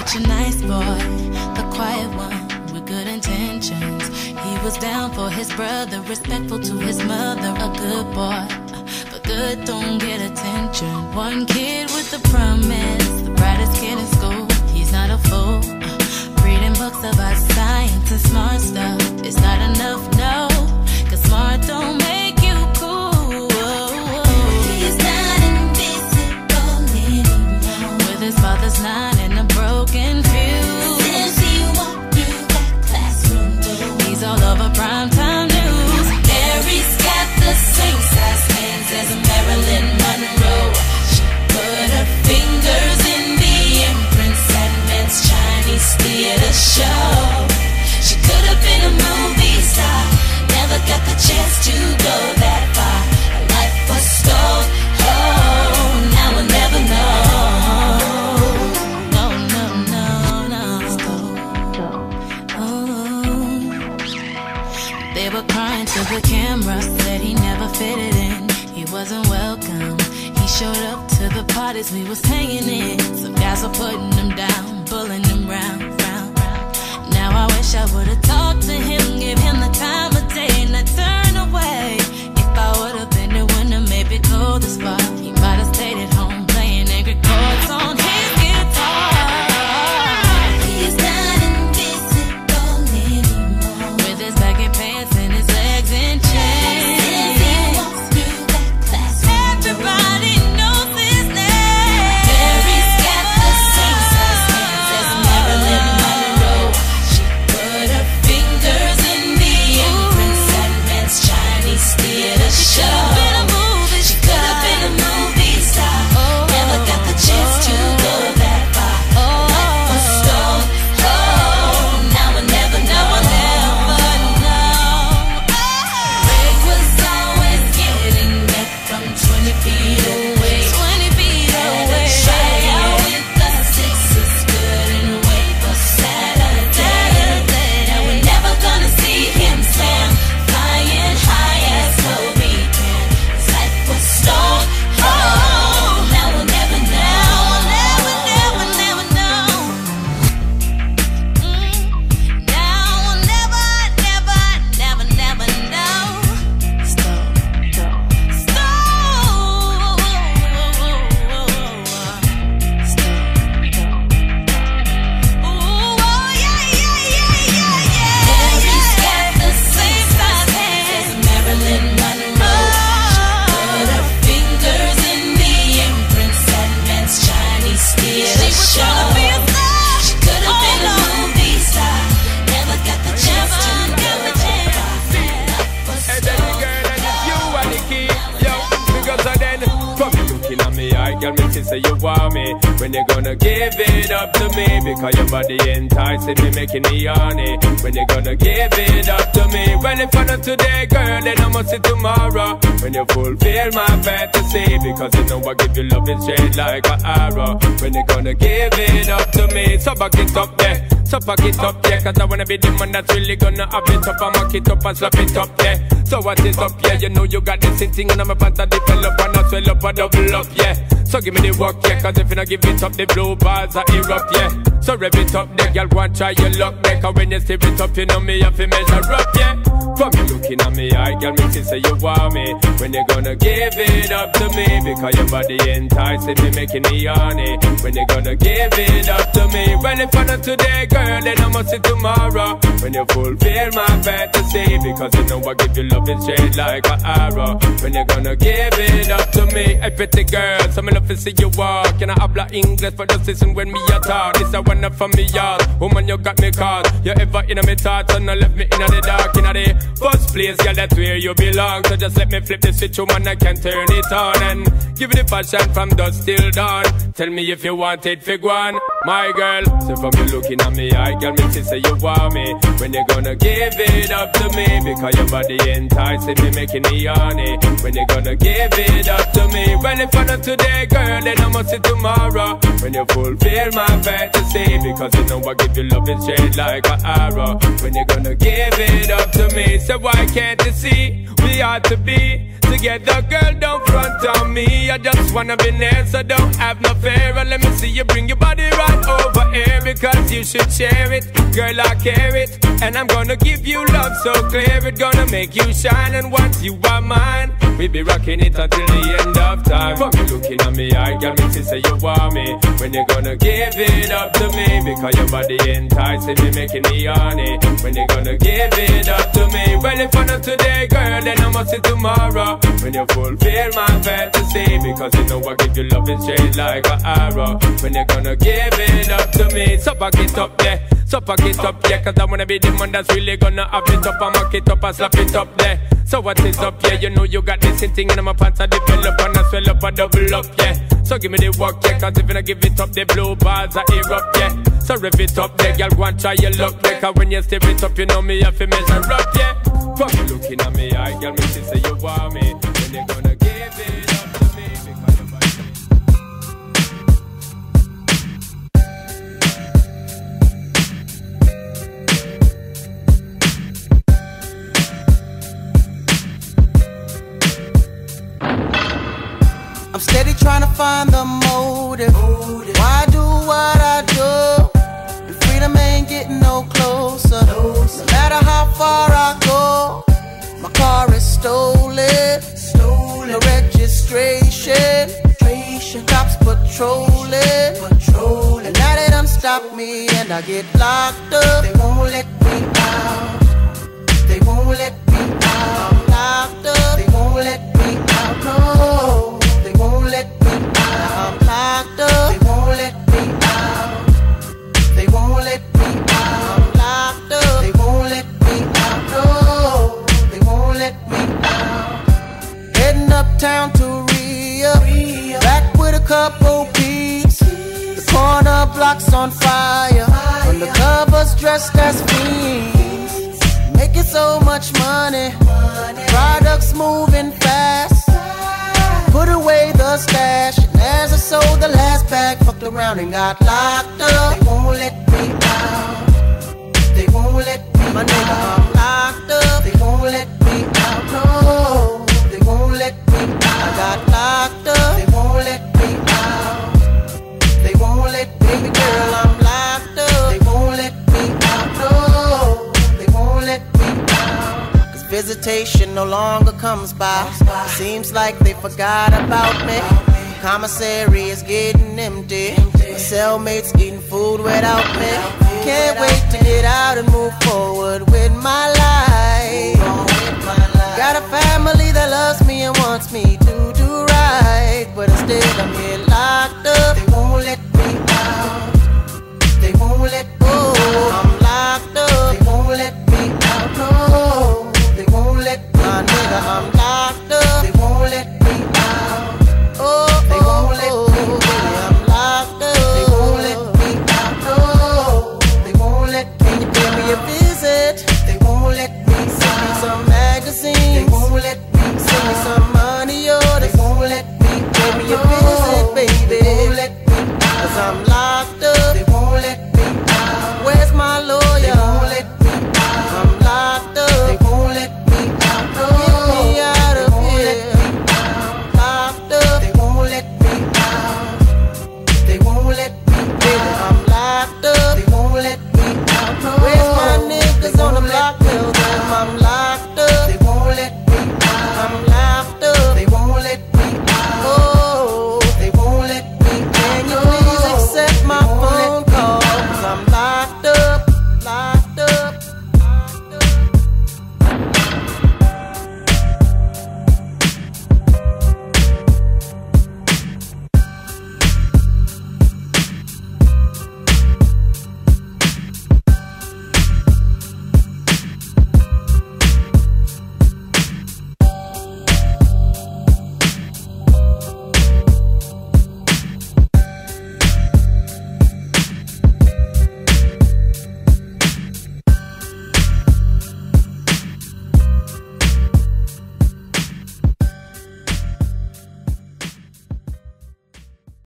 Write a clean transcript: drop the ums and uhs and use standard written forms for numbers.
such a nice boy, the quiet one with good intentions. He was down for his brother, respectful to his mother. A good boy, but good don't get attention. One kid with a promise, the brightest kid in school. He's not a fool, reading books about science and smart stuff. It's not enough, no, 'cause smart don't make you cool. He's not invisible anymore, with his father's nine and a broken fuse. Since he walked through that classroom door, he's all over primetime news. Mary's got the same size hands as Marilyn Monroe. She put her fingers in the imprints at Men's Chinese theater show. She could have been a movie star, never got the chance to go that far. Her life was stole, oh, now we'll never know. No, no, no, no. Oh. They were crying to the camera, said he never fitted in, he wasn't welcome. He showed up to the parties we was hanging in. Some guys were putting him down, pulling him round, round, round. Now I wish I would've talked to him, give him the time of day, and I turn away. If I would've been the one to maybe go this far, he might've stayed at home playing angry chords on his guitar. He's not invisible anymore, with his baggy pants and his legs in chains. Since he walked through that classroom, everybody knows his name. Mary's got the same size hands as Marilyn Monroe. She put her fingers in the imprints at Men's Chinese theater show. She could have been a movie star, never got the chance to go that far. Life was stole, oh, now we'll never know. Ray was always getting back from 20 feet away. 20 feet away. Try out with the Sixers, couldn't wait for Saturday. Now we're never gonna see him slam, flying high as Kobe can. His life was stole, oh, now we'll never know. Never, never, never know. Now we'll never, never, never, never know. Stole. Mary's got the same size hands as Marilyn Monroe. She put her fingers in the imprints at Men's Chinese theater show. She could have been a movie star, never got the chance to go that far. Life was Hey, baby stole, girl, and if you are the key, yo, because of then, from you looking at me, I girl, me see say you want me. When you gonna give it up to me? Because your body enticing me, making me horny. When you gonna give it up to me? Well, if I not today, girl, then I must see tomorrow. When you fulfill my fantasy, because you know I give you love and shade like an arrow. When you gonna give it up to me? So back it up there, so pack it up, yeah. 'Cause I wanna be the man that's really gonna have it up and mock it up and slap it up, yeah. So what is up, yeah? You know you got this thing and I'm about to develop and I swell up and double up, yeah. So give me the work, yeah. 'Cause if you not give it up, the blue balls are erupt, yeah. So rev it up, the girl want try your luck, yeah. 'Cause when you stir it up, you know me have to measure up, yeah. From you looking at me, I girl, me see say you want me. When you gonna give it up to me? Because your body enticing me, making me horny. When you gonna give it up to me? Well, if I not today, girl, then I must see tomorrow. When you fulfill my fantasy, because you know I give you love and shade like an arrow. When you gonna give it up to me? Hey, pretty girl, so me love to see you walk. You know habla English, but just listen when me a talk. This a one for me, y'all. Woman, you got me caught. You ever in me thoughts and left me in the dark, in the first place, girl, that's where you belong. So just let me flip the switch, woman, I can turn it on and give you the passion from dusk till dawn. Tell me if you want it, fig one, my girl. So from you looking at me, I girl, me see say you want me. When you gonna give it up to me? Because your body enticing me, making me horny. When you gonna give it up to me? Well, if I not today, girl, then I must see tomorrow. When you fulfill my fantasy, because you know I give you love and shade like an arrow. When you gonna give it up to me. So why can't you see we ought to be together, girl? Don't front on me. I just wanna be near, so don't have no fear. And let me see you bring your body right over here, because you should share it, girl. I care it, and I'm gonna give you love so clear. It's gonna make you shine, and once you are mine, we be rocking it until the end of time. From you looking at me, I got me to say you want me. When you gonna give it up to me? Because your body enticing me, making me horny. When you gonna give it up to me? Well, if I not today, girl, then I must see tomorrow. When you fulfill my fantasy, because you know I give you love and straight like an arrow. When you gonna give it up to me? So pack it up there, so pack it up, yeah. Cause I wanna be the man that's really gonna have it up and mock it up and slap it up there. So what is up, yeah? You know you got this thing in my pants, I develop and I swell up, I double up, yeah. So give me the work, yeah. Cause if I give it up, the blue bars are erupt, yeah. So rev it up, yeah. Girl, go and try your luck, yeah. Cause when you stir it up, you know me have to measure up, yeah. From you looking at me, I girl, me she say you want me. When you gonna give it up to me? Because your body. I'm steady trying to find the motive. Why do what I do? And freedom ain't getting no closer. No matter how far I go, my car is stolen. No registration. Cops patrolling. And now they done stop me and I get locked up. They won't let me out. They won't let me out. I'm locked up. They won't let me out. No. They won't let me out. I'm locked up. They won't let me out. They won't let me out. I'm locked up. They won't let me out. No, they won't let me out. Heading uptown to Rio, back with a couple peeps. The corner block's on fire. Undercovers dressed as fiends. Making so much money. Products moving fast. Put away the stash, and as I sold the last bag, fucked around and got locked up. They won't let me out. They won't let me my nigga, I'm locked up. They won't let me out. No, they won't let me out. I got locked up. They won't let me out. They won't let me, baby girl, I'm locked up. They won't let me out. No, they won't let me out. Cause visitation no longer comes by. Seems like they forgot about me. Commissary is getting empty. My cellmates eating food without me. Can't wait to get out and move forward.